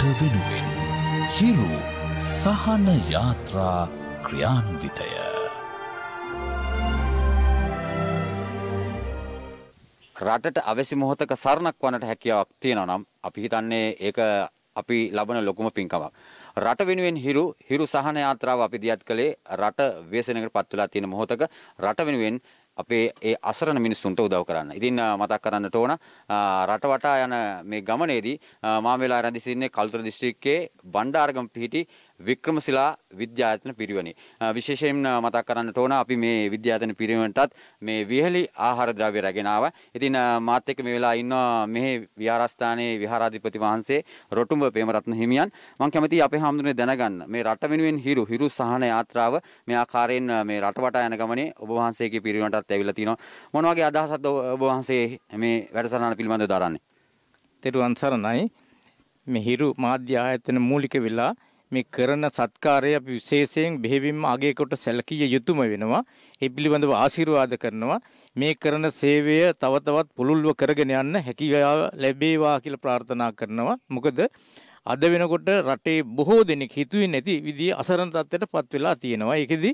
වෙනුවෙන් හිරු සහන යාත්‍රා ක්‍රියාන්විතය. රටට අවශ්‍ය මොහොතක සරණක් වන්නට හැකියාවක් තියෙනවා නම් අපි හිතන්නේ ඒක අපි ලබන ලොකුම පින්කමක්. රට වෙනුවෙන් හිරු සහන යාත්‍රාව අපි දියත් කළේ රට ව්‍යසනයකට පත් වෙලා තියෙන මොහොතක රට වෙනුවෙන් අපේ ඒ අසරණ මිනිස්සුන්ට උදව් කරන්න. ඉතින් මතක් කරන්නට ඕන රට වටා යන මේ ගමනේදී මම වෙලා රැඳී සිටින්නේ කල්තර දිස්ත්‍රික්කයේ බණ්ඩාරගම පිහිටි වික්‍රමශිලා විද්‍යායතන පිරිවෙනේ. විශේෂයෙන් මතක් කරන්නට ඕන අපි මේ විද්‍යායතන පිරිවෙනටත් මේ වියලි ආහාර ද්‍රව්‍ය රැගෙන ආවා. ඉතින් මාත් එක්ක මේ වෙලාව ඉන්නවා මෙහි විහාරස්ථානයේ විහාරාධිපති වහන්සේ රොටුඹ ප්‍රේමරත්න හිමියන්. මම කැමතියි අපේ හැමදෙරේ දැනගන්න මේ රට වෙනුවෙන් හිරු සහන යාත්‍රාව මේ ආකාරයෙන් මේ රට වටා යන ගමනේ ඔබ වහන්සේගේ පිරිවෙනටත් ඇවිල්ලා තිනවා. මොන වගේ අදහසක්ද ඔබ වහන්සේ මේ වැඩසටහන පිළිබඳව දරන්නේ? තෙරුවන් සරණයි. මේ හිරු මාධ්‍ය ආයතන මූලික වෙලා මේ කරන සත්කාරය අපි විශේෂයෙන් බෙහෙවින්ම අගය කොට සැලකිය යුතුම වෙනවා. ඒ පිළිබඳව ආශිර්වාද කරනවා. මේ කරන සේවය තව තවත් පුළුල්ව කරගෙන යන්න හැකියාව ලැබේවා කියලා ප්‍රාර්ථනා කරනවා. මොකද අද වෙනකොට රටේ බොහෝ දෙනෙක් හිතුවේ නැති විදිහේ අසරණ තත්ත්වයට පත් වෙලා තියෙනවා. ඒකෙදි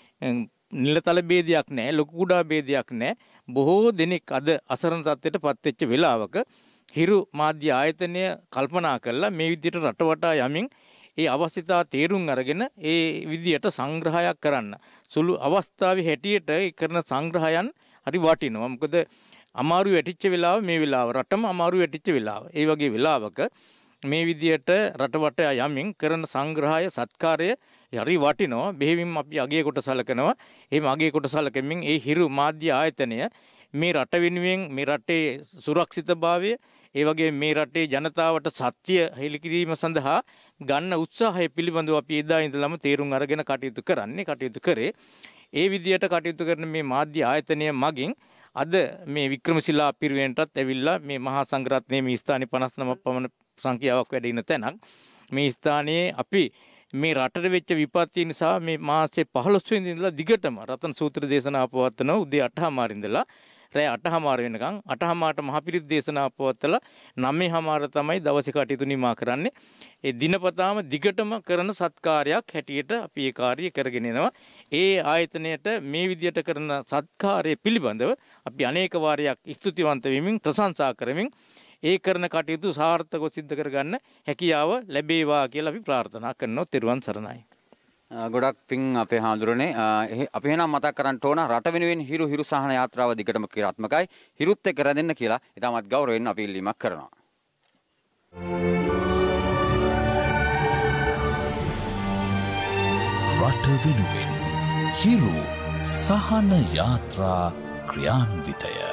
නිලතල ભેදයක් නැහැ, ලොකු කුඩා ભેදයක් නැහැ. බොහෝ දෙනෙක් අද අසරණ තත්ත්වයට පත් වෙච්ච වෙලාවක හිරු මාධ්‍ය ආයතනය කල්පනා කළා මේ විදිහට රට වටා යමින් ඒ අවශ්‍යතා තේරුම් අරගෙන ඒ විදියට සංග්‍රහයක් කරන්න. සුළු අවස්ථාවේ හැටියට ඒ කරන සංග්‍රහයන් හරි වටිනවා. මොකද අමාරු වැටිච්ච වෙලාව මේ වෙලාව රටම අමාරු වැටිච්ච වෙලාව. ඒ වගේ වෙලාවක මේ විදියට රටවට යමින් කරන සංග්‍රහය සත්කාරය හරි වටිනවා. බෙහෙවින්ම අපි අගය කොට සලකනවා. එහෙම අගය කොට සලකමින් ඒ හිරු මාධ්‍ය ආයතනය මේ රට වෙනුවෙන් මේ රටේ සුරක්ෂිතභාවය ඒ වගේ මේ රටේ ජනතාවට සත්‍ය හෙළිකිරීම සඳහා ගන්න උත්සාහය පිළිබඳව අපි එදා ඉඳලම තේරුම් අරගෙන කටයුතු කරේ. ඒ විදියට කටයුතු කරන මේ මාධ්‍ය ආයතනය මගින් අද මේ වික්‍රමශිලා පිරිවෙනටත් ඇවිල්ලා මේ මහා සංඝරත්නයේ මේ ස්ථානයේ 59ක් පමණ සංඛ්‍යාවක් වැඩ ඉන තැනක් මේ ස්ථානයේ අපි මේ රටට වෙච්ච විපත්තිය නිසා මේ මාසේ 15 වෙනිදා ඉඳලා දිගටම රතන සූත්‍ර දේශනාව පවත්වනවා. උදේ 8:00 ඉඳලා රෑ 8:00 වෙනකන් 8:00ට මහපිරිත් දේශනාව පවත්වලා 9:00 තමයි දවසේ කටයුතු නිමා කරන්නේ. ඒ දිනපතාම දිගටම කරන සත්කාරයක් හැටියට අපි ඒ කාර්යය කරගෙන යනවා. ඒ ආයතනයට මේ විදියට කරන සත්කාරය පිළිබඳව අපි අනේක වාරයක් ස්තුතිවන්ත වෙමින් ප්‍රශංසා කරමින් ඒ කරන කටයුතු සාර්ථකව සිද්ධ කරගන්න හැකියාව ලැබේවා කියලා අපි ප්‍රාර්ථනා කරනවා. ත්වන් සරණයි. ගොඩක් පිං අපේ හාමුදුරනේ අපි එහෙනම් මතක් කරන්න ඕන රට වෙනුවෙන් හිරු සහන යාත්‍රාව දිගටම ක්‍රියාත්මකයි. හිරුත් එක්ක රැඳෙන්න කියලා ඉතාමත් ගෞරවයෙන් අපි ඉල්ලීමක් කරනවා. රට වෙනුවෙන් හිරු සහන යාත්‍රා ක්‍රියාන්විතය.